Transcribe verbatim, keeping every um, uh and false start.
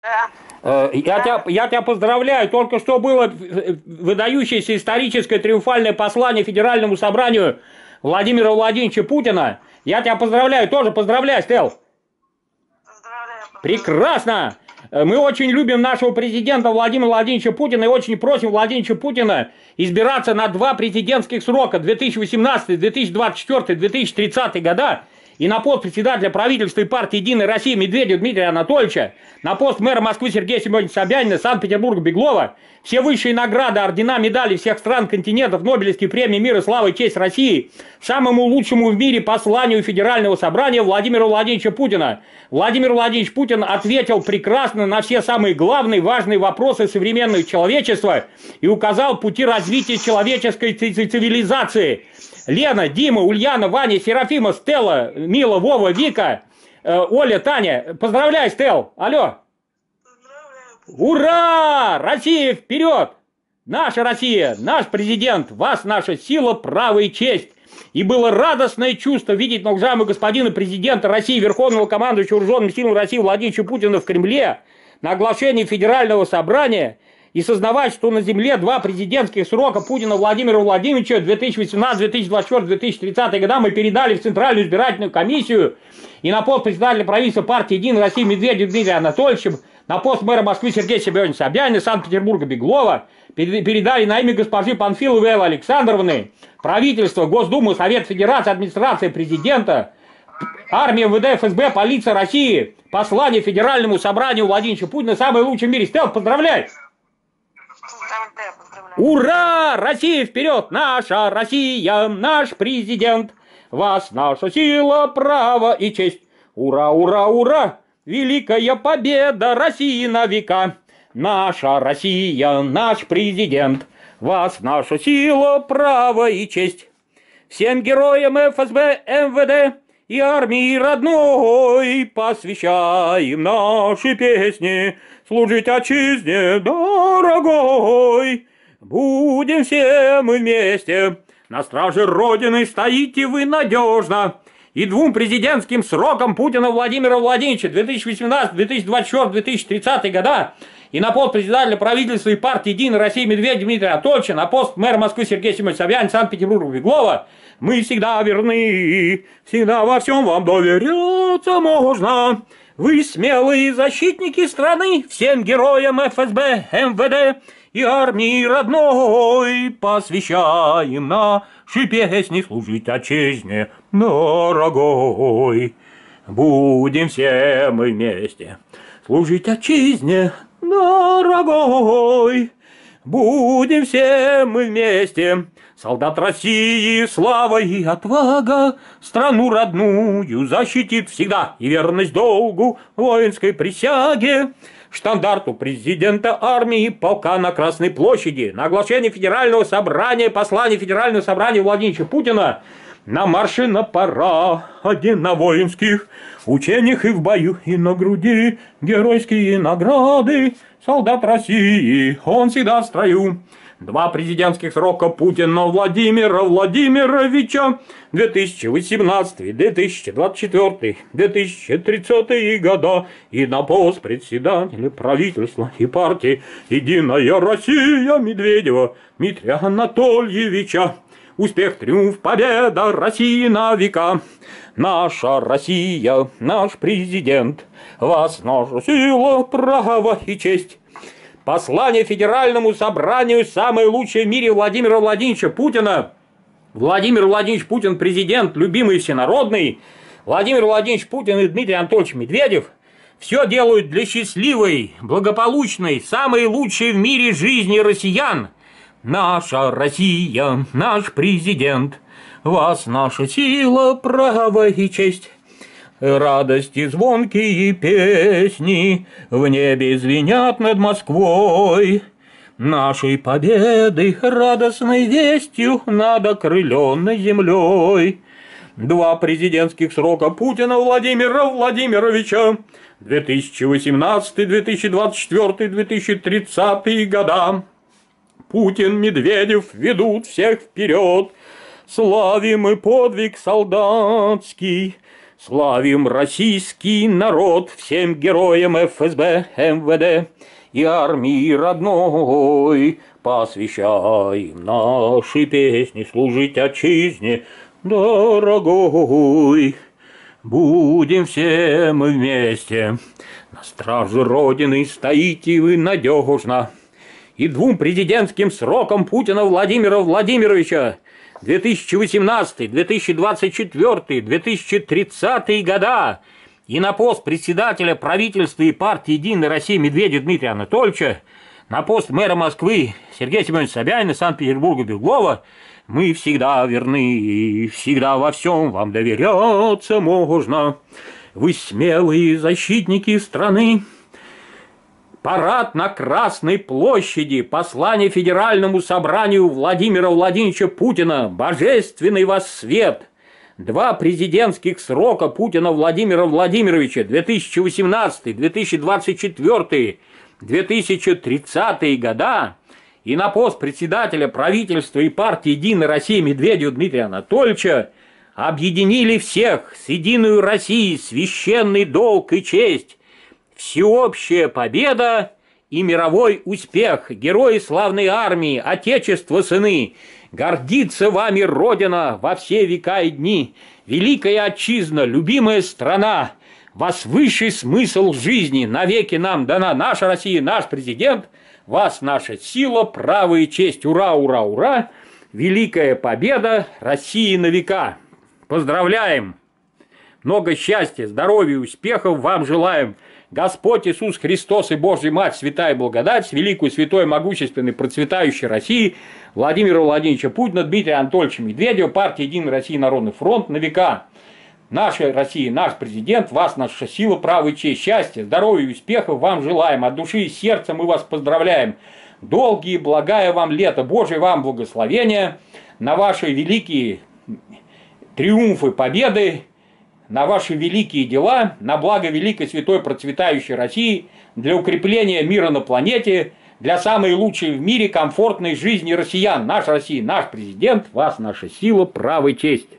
Да. Я, да. Тебя, я тебя поздравляю. Только что было выдающееся историческое триумфальное послание Федеральному собранию Владимира Владимировича Путина. Я тебя поздравляю. Тоже поздравляю, Стел. Поздравляю, поздравляю. Прекрасно. Мы очень любим нашего президента Владимира Владимировича Путина и очень просим Владимира Путина избираться на два президентских срока две тысячи восемнадцатый, две тысячи двадцать четвёртый, две тысячи тридцатый года. И на пост председателя правительства и партии «Единая Россия» Медведева Дмитрия Анатольевича, на пост мэра Москвы Сергея Семеновича Собянина, Санкт-Петербурга Беглова, все высшие награды, ордена, медали всех стран, континентов, Нобелевские премии мира, слава и честь России, самому лучшему в мире посланию Федерального собрания Владимира Владимировича Путина. Владимир Владимирович Путин ответил прекрасно на все самые главные, важные вопросы современного человечества и указал пути развития человеческой цивилизации. Лена, Дима, Ульяна, Ваня, Серафима, Стелла, Мила, Вова, Вика, э, Оля, Таня. Поздравляю, Стелл. Алло. Поздравляю. Ура! Россия вперед! Наша Россия, наш президент, вас наша сила, право и честь. И было радостное чувство видеть уважаемого господина президента России, верховного командующего вооруженными силами России Владимира Путина в Кремле на оглашении Федерального собрания и сознавать, что на земле два президентских срока Путина Владимира Владимировича две тысячи восемнадцатый, две тысячи двадцать четвёртый, две тысячи тридцатый года мы передали в Центральную избирательную комиссию и на пост председателя правительства партии «Единая Россия» Медведева Дмитрия Анатольевича, на пост мэра Москвы Сергея Семеновича Собянина, Санкт-Петербурга Беглова передали на имя госпожи Панфиловой Эллы Александровны правительство, Госдуму, Совет Федерации, администрация президента, армия, эм вэ дэ, эф эс бэ, полиция России, послание Федеральному собранию Владимира Путина, самый лучший в мире. Стелл, поздравляй! Поздравляю, поздравляю. Ура! Россия вперед! Наша Россия, наш президент! Вас наша сила, право и честь! Ура, ура, ура! Великая победа России на века! Наша Россия, наш президент! Вас наша сила, право и честь! Всем героям эф эс бэ, эм вэ дэ и армии родной посвящаем наши песни, служить отчизне дорогой. Будем все мы вместе, на страже Родины стоите вы надежно. И двум президентским срокам Путина Владимира Владимировича две тысячи восемнадцатый, две тысячи двадцать четвёртый, две тысячи тридцатый года и на пост председателя правительства и партии «Единая Россия» Медведева Дмитрия Анатольевича, на пост мэра Москвы Сергея Семеновича Собянина, Санкт-Петербурга Беглова мы всегда верны, всегда во всем вам доверяться можно. Вы смелые защитники страны, всем героям эф эс бэ, эм вэ дэ и армии родной посвящаем наши песни, служить отчизне дорогой. Будем все мы вместе служить отчизне дорогой. Будем все мы вместе, солдат России, слава и отвага, страну родную защитит всегда и верность долгу воинской присяге. Штандарту президента армии полка на Красной площади, на оглашение Федерального собрания, послание Федерального собрания Владимира Путина, на марше на параде, на воинских учениях и в бою, и на груди геройские награды. Солдат России, он всегда в строю. Два президентских срока Путина Владимира Владимировича две тысячи восемнадцатый, две тысячи двадцать четвёртый, две тысячи тридцатый года и на пост председателя правительства и партии «Единая Россия» Медведева Дмитрия Анатольевича. Успех, триумф, победа России на века. Наша Россия, наш президент, вас наша сила, право и честь. Послание Федеральному собранию самое лучшее в мире Владимира Владимировича Путина. Владимир Владимирович Путин, президент, любимый всенародный. Владимир Владимирович Путин и Дмитрий Анатольевич Медведев все делают для счастливой, благополучной, самой лучшей в мире жизни россиян. Наша Россия, наш президент, вас наша сила, право и честь. Радости звонкие песни в небе звенят над Москвой. Нашей победы радостной вестью над окрыленной землей. Два президентских срока Путина Владимира Владимировича две тысячи восемнадцатый, две тысячи двадцать четвёртый, две тысячи тридцатый года. Путин, Медведев ведут всех вперед. Славим мы подвиг солдатский, Славим российский народ, всем героям эф эс бэ, эм вэ дэ и армии родной. Посвящаем наши песни служить отчизне дорогой. Будем все мы вместе, на страже Родины стоите вы надежно. И двум президентским срокам Путина Владимира Владимировича две тысячи восемнадцатый, две тысячи двадцать четвёртый, две тысячи тридцатый года и на пост председателя правительства и партии «Единая Россия» Медведя Дмитрия Анатольевича, на пост мэра Москвы Сергея Семеновича Собянина, Санкт-Петербурга Беглова мы всегда верны и всегда во всем вам доверяться можно. Вы смелые защитники страны. Парад на Красной площади, послание Федеральному собранию Владимира Владимировича Путина, божественный воссвет. Два президентских срока Путина Владимира Владимировича две тысячи восемнадцатый, две тысячи двадцать четвёртый, две тысячи тридцатый года и на пост председателя правительства и партии «Единая Россия» Медведева Дмитрия Анатольевича объединили всех с единой Россией, священный долг и честь, всеобщая победа и мировой успех. Герои славной армии, Отечество сыны, гордится вами Родина во все века и дни. Великая отчизна, любимая страна, вас высший смысл жизни навеки нам дана. Наша Россия, наш президент, вас наша сила, право и честь. Ура, ура, ура! Великая победа России на века. Поздравляем! Много счастья, здоровья и успехов вам желаем. Господь Иисус Христос и Божья Мать, святая благодать, великую, святой, могущественной, процветающей России, Владимира Владимировича Путина, Дмитрия Анатольевича Медведева, партия «Единая Россия», Народный фронт на века. Наша Россия, наш президент, вас наша сила, право и честь, счастья, здоровья и успехов вам желаем. От души и сердца мы вас поздравляем. Долгие, благая вам лето, Божие вам благословения на ваши великие триумфы, победы, на ваши великие дела, на благо великой, святой, процветающей России, для укрепления мира на планете, для самой лучшей в мире комфортной жизни россиян. Наша Россия, наш президент, вас наша сила, право и честь.